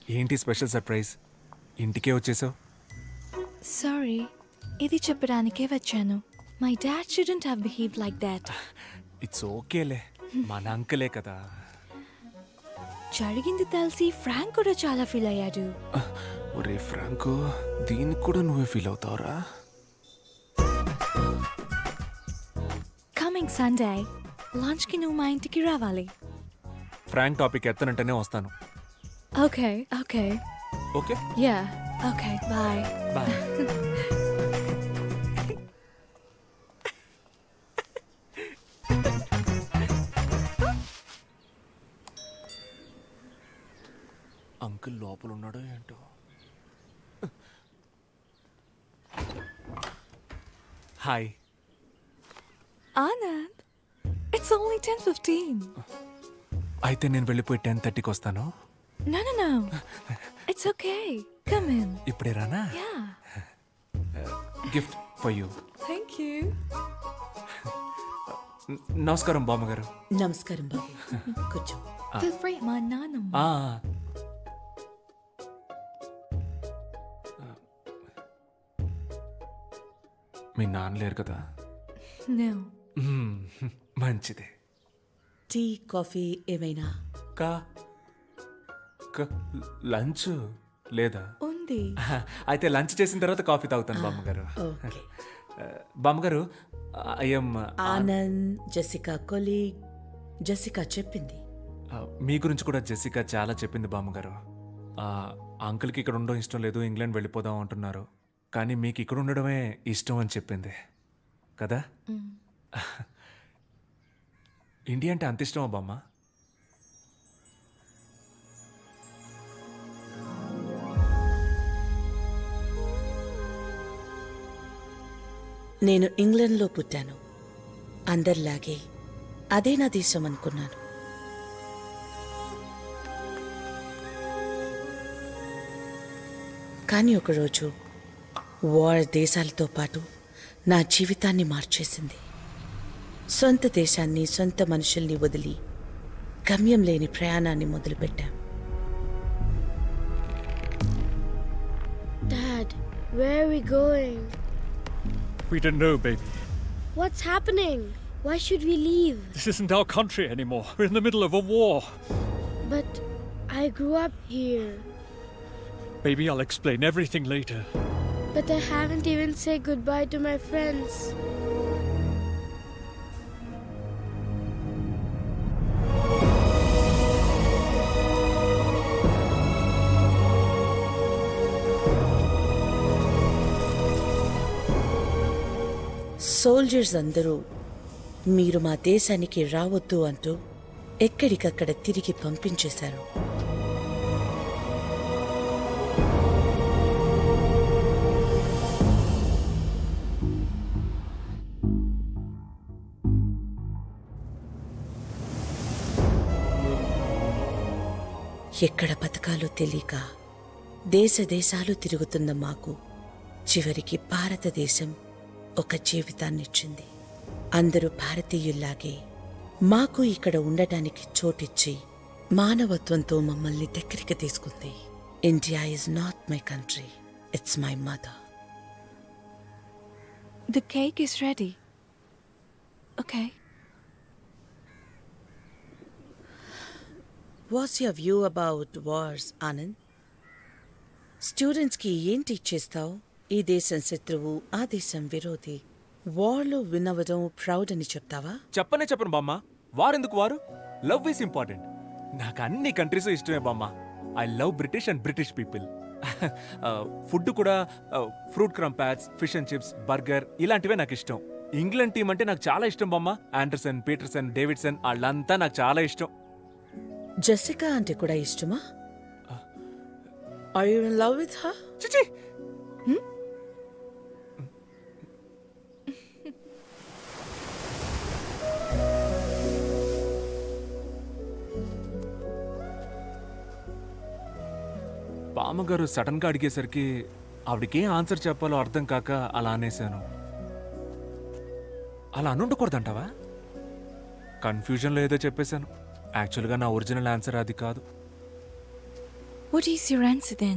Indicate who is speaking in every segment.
Speaker 1: ఏంటి special surprise? ఇంటికే వచ్చేసావు?
Speaker 2: సారీ, ఇది చెప్పడానికే వచ్చాను. My dad shouldn't have behaved like that.
Speaker 1: It's ఓకేలే, మన అంకలే కదా.
Speaker 2: జరిగింది తెలిసి ఫ్రాంక్ కూడా చాలా ఫీల్ అయ్యాడు.
Speaker 1: ఒరే ఫ్రాంకో, దీనికి కూడా నువ్వే ఫీల్ అవుతావురా?
Speaker 2: కమింగ్ సండే లంచ్కి నువ్వు మా ఇంటికి రావాలి.
Speaker 1: ఫ్రాంక్ టాపిక్ ఎత్తనంటేనే వస్తాను.
Speaker 2: Okay okay
Speaker 1: okay,
Speaker 2: yeah okay, bye
Speaker 1: bye. Uncle లోపల ఉన్నాడో ఏంటో. హాయ్.
Speaker 2: Anand, it's only 10:15.
Speaker 1: అయితే నేను వెళ్ళిపోయి 10:30కి వస్తాను.
Speaker 2: No, no, no. It's okay. Come in.
Speaker 1: ఇప్పుడే రానా?
Speaker 2: Yeah.
Speaker 1: Gift for you.
Speaker 2: Thank you.
Speaker 1: నమస్కారం బామ్మగారు.
Speaker 3: నమస్కారం బాబు, కూర్చో.
Speaker 2: Feel free. మా నాన్నమ్మ.
Speaker 1: మీ నాన్న లేరు కదా?
Speaker 2: No.
Speaker 1: మంచిదే.
Speaker 3: టీ కాఫీ ఏమైనా?
Speaker 1: కా లంచ్ లేదా?
Speaker 2: ఉంది.
Speaker 1: అయితే లంచ్ చేసిన తర్వాత కాఫీ తాగుతాను బామ్మగారు.
Speaker 3: ఓకే.
Speaker 1: బామ్మగారు, I'm
Speaker 3: Anand, Jessica colleague. Jessica చెప్పింది.
Speaker 1: మీ గురించి కూడా జెసికా చాలా చెప్పింది బామ్మగారు. అంకుల్కి ఇక్కడ ఉండడం ఇష్టం లేదు, ఇంగ్లాండ్ వెళ్ళిపోదాం అంటున్నారు. కానీ మీకు ఇక్కడ ఉండడమే ఇష్టం అని చెప్పింది కదా? ఇండియా అంటే అంత ఇష్టమా బామ్మ?
Speaker 3: నేను ఇంగ్లాండ్లో పుట్టాను. అందరిలాగే అదే నా దేశం అనుకున్నాను. కానీ ఒకరోజు వార్ దేశాలతో పాటు నా జీవితాన్ని మార్చేసింది. సొంత దేశాన్ని, సొంత మనుషుల్ని వదిలి గమ్యం లేని ప్రయాణాన్ని మొదలుపెట్టాం.
Speaker 4: Dad, where are we going?
Speaker 5: We don't know, baby.
Speaker 4: What's happening? Why should we leave?
Speaker 5: This isn't our country anymore. We're in the middle of a war.
Speaker 4: But I grew up here.
Speaker 5: Baby, I'll explain everything later.
Speaker 4: But I haven't even said goodbye to my friends.
Speaker 3: Soldiers అందరూ మీరు మా దేశానికి రావద్దు అంటూ ఎక్కడికక్కడ తిరిగి పంపించేశారు. ఎక్కడ బతకాలో తెలియక దేశ దేశాలు తిరుగుతున్న మాకు చివరికి భారతదేశం ఒక జీవితాన్నిచ్చింది. అందరూ భారతీయుల్లాగే మాకు ఇక్కడ ఉండటానికి చోటిచ్చి మానవత్వంతో మమ్మల్ని దగ్గరికి తీసుకుంది. India is not my country, it's my mother.
Speaker 2: The cake is ready. Okay.
Speaker 3: What's your view about wars, Anand? స్టూడెంట్స్కి ఏం టీచ్ చేస్తావు? ఈ దేశం శత్రువు, ఆ దేశం విరోధి, వార్లో వినవడం ప్రౌడ్ అని చెప్తావా?
Speaker 1: చెప్పను బామ్మ. వారెందుకు వారు? Love is important. నాకు అన్ని కంట్రీస్ ఇష్టమే బామ్మ. I love British and British people. Food కూడా fruit crumpets, fish and chips, burger ఇలాంటివే నాకు ఇష్టం. ఇంగ్లాండ్ టీం అంటే నాకు చాలా ఇష్టం బామ్మ. ఆండర్సన్, పీటర్సన్, డేవిడ్సన్ వాళ్ళంతా నాకు చాలా ఇష్టం.
Speaker 3: జెసికా అంటే కూడా ఇష్టమా? Are you in love with her?
Speaker 1: చిచి, బామ్మగారు సడన్ గా అడిగేసరికి ఆవిడకేం ఆన్సర్ చెప్పాలో అర్థం కాక అలా అనేశాను. అలా అనుండకూడదంటావా? కన్ఫ్యూజన్లో ఏదో చెప్పేశాను. యాక్చువల్గా నా ఒరిజినల్ ఆన్సర్ అది కాదు.
Speaker 2: What is your answer then?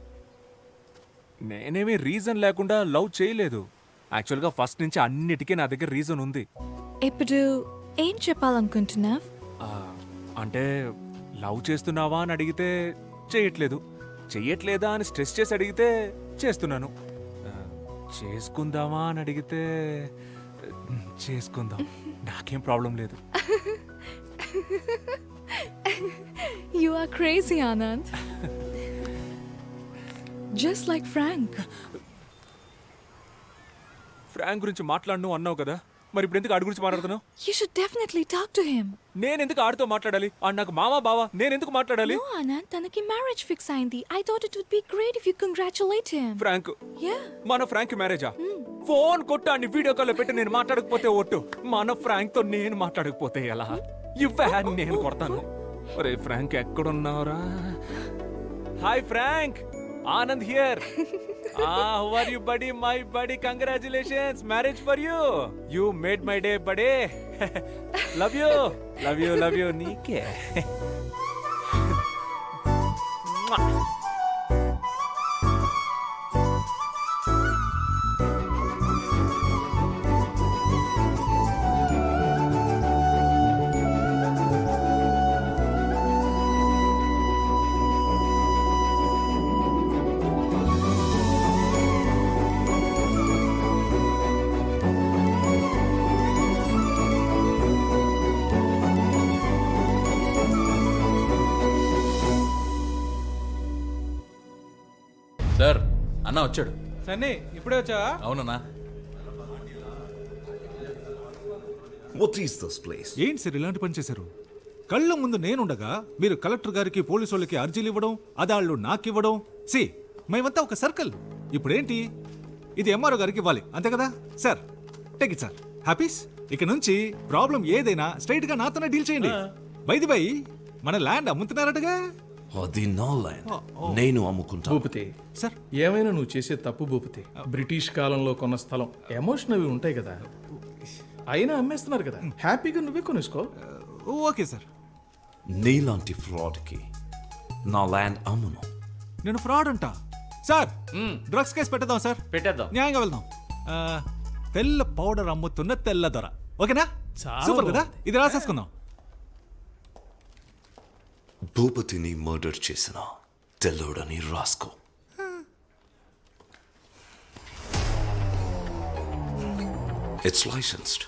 Speaker 1: నేనేమీ రీజన్ లేకుండా లవ్ చేయలేదు. యాక్చువల్గా ఫస్ట్ నుంచి అన్నిటికీ నా దగ్గర రీజన్ ఉంది.
Speaker 2: ఇప్పుడు ఏం చెప్పాలనుకుంటున్నావ్?
Speaker 1: ఆ, అంటే లవ్ చేస్తున్నావా అని అడిగితే చేయట్లేదు, చెయ్యట్లేదా అని స్ట్రెస్ చేసి అడిగితే చేస్తున్నాను, చేసుకుందామా అని అడిగితే చేసుకుందాం, నాకేం ప్రాబ్లం లేదు.
Speaker 2: You are crazy, Anand. Just like Frank.
Speaker 1: Frank గురించి మాట్లాడను అన్నావు కదా, మరి ఇప్పుడు ఎందుకు ఆడి గురించి మాట్లాడుతున్నావు?
Speaker 2: You should definitely talk to him.
Speaker 1: నేను ఎందుకు ఆడితో మాట్లాడాలి? ఆడు నాకు మావా బావా, నేను ఎందుకు మాట్లాడాలి?
Speaker 2: No, Anand, తనకి marriage fix అయింది. I thought it would be great if you congratulate him.
Speaker 1: Frank?
Speaker 2: Yeah.
Speaker 1: మన ఫ్రాంక్ మ్యారేజా? ఫోన్ కొట్టాన్ని వీడియో కాల్ పెట్టి నేను మాట్లాడకపోతే ఒట్టు, మన ఫ్రాంక్ తో నేను మాట్లాడకపోతే ఎలా? ఇవ్వే నేను కొడతాను. ఒరే ఫ్రాంక్ ఎక్కడున్నావురా? Hi Frank, Anand here. How are you buddy? My buddy, congratulations, marriage for you. You made my day buddy. Love you, love you, love you. నీకే.
Speaker 6: సార్, అన్న వచ్చాడు.
Speaker 7: సన్నీ ఇప్పుడే వచ్చావా?
Speaker 6: అవునన్నా.
Speaker 8: What is this place?
Speaker 9: ఏంటి సార్ ఇలాంటి పని చేశారు? కళ్ళ ముందు నేనుండగా మీరు కలెక్టర్ గారికి పోలీసు వాళ్ళకి అర్జీలు ఇవ్వడం, అదాళ్ళు నాకివ్వడం. సి మేమంతా ఒక సర్కిల్. ఇప్పుడేంటి, ఇది ఎంఆర్ఓ గారికి ఇవ్వాలి అంతే కదా సార్? Take it sir. హ్యాపీస్. ఇక నుంచి ప్రాబ్లం ఏదైనా స్ట్రైట్ గా నాతోనే డీల్ చేయండి. బైది బై మన ల్యాండ్ అమ్ముతున్నారటగా?
Speaker 8: అది నా ల్యాండ్, నేను అమ్ముకుంటా.
Speaker 7: భూపతి
Speaker 9: సార్
Speaker 7: ఏమైనా నువ్వు చేసే తప్పు భూపతి. బ్రిటిష్ కాలంలో కొన్న స్థలం, ఎమోషన్ అవి ఉంటాయి కదా, అయినా అమ్మేస్తున్నారు కదా, హ్యాపీగా నువ్వే కొనేసుకో.
Speaker 9: Okay sir.
Speaker 8: నీలాంటి ఫ్రాడ్ కి నా ల్యాండ్ అమ్మును.
Speaker 9: నేను ఫ్రాడ్ అంటా సార్? డ్రగ్స్ కేసు పెట్టేద్దాం సార్.
Speaker 6: పెట్టేద్దాం.
Speaker 9: న్యాయంగా వెళ్దాం. తెల్ల పౌడర్ అమ్ముతున్న తెల్ల దొర. ఓకేనా? సూపర్ కదా. ఇది రాసేసుకుందాం.
Speaker 8: భూపతిని మర్డర్ చేసిన తెల్లోడని రాసుకో. It's licensed.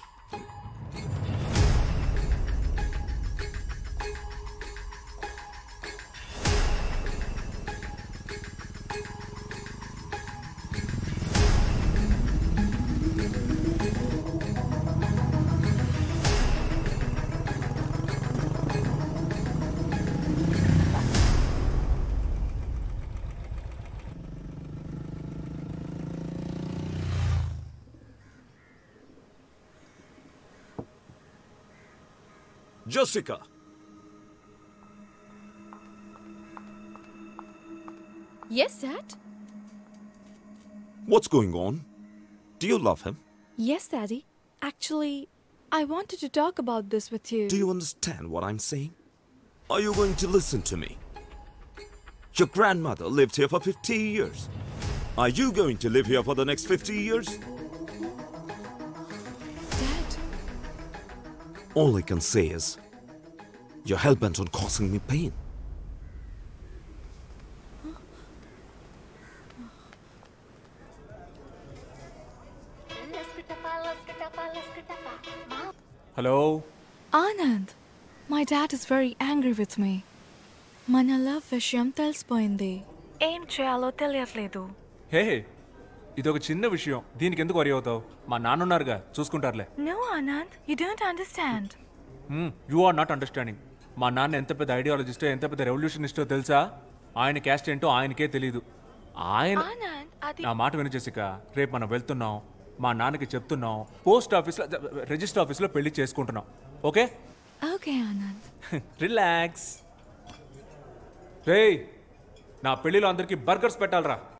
Speaker 8: Jessica.
Speaker 2: Yes, Dad.
Speaker 8: What's going on? Do you love him?
Speaker 2: Yes, Daddy. Actually, I wanted to talk about this with you.
Speaker 8: Do you understand what I'm saying? Are you going to listen to me? Your grandmother lived here for 50 years. Are you going to live here for the next 50 years?
Speaker 2: Dad.
Speaker 8: All I can say is, you're hell-bent on causing me pain.
Speaker 1: Hello
Speaker 2: Anand, my dad is very angry with me. మన love విషయం తెలిసిపోయింది. ఏం చేయాలో తెలియట్లేదు.
Speaker 1: హే, ఇదొక చిన్న విషయం, దీనికి ఎందుకు వరి అవుతావు? మా నాన్నున్నారుగా, చూసుకుంటారులే.
Speaker 2: No, Anand, you don't understand.
Speaker 1: You are not understanding. మా నాన్న ఎంత పెద్ద ఐడియాలజిస్టో, ఎంత పెద్ద రెవల్యూషనిస్టో తెలుసా? ఆయన క్యాస్ట్ ఏంటో ఆయనకే తెలీదు. ఆయన
Speaker 2: Anand, అది
Speaker 1: నా మాట విని జెసికా, రేపు మనం వెళ్తున్నాం, మా నాన్నకి చెప్తున్నాం, పోస్ట్ ఆఫీస్లో రిజిస్టర్ ఆఫీస్లో పెళ్లి చేసుకుంటున్నాం. ఓకే?
Speaker 2: ఓకే ఆనంద్.
Speaker 1: రిలాక్స్. రేయ్, నా పెళ్లిలో అందరికీ బర్గర్స్ పెట్టాలరా.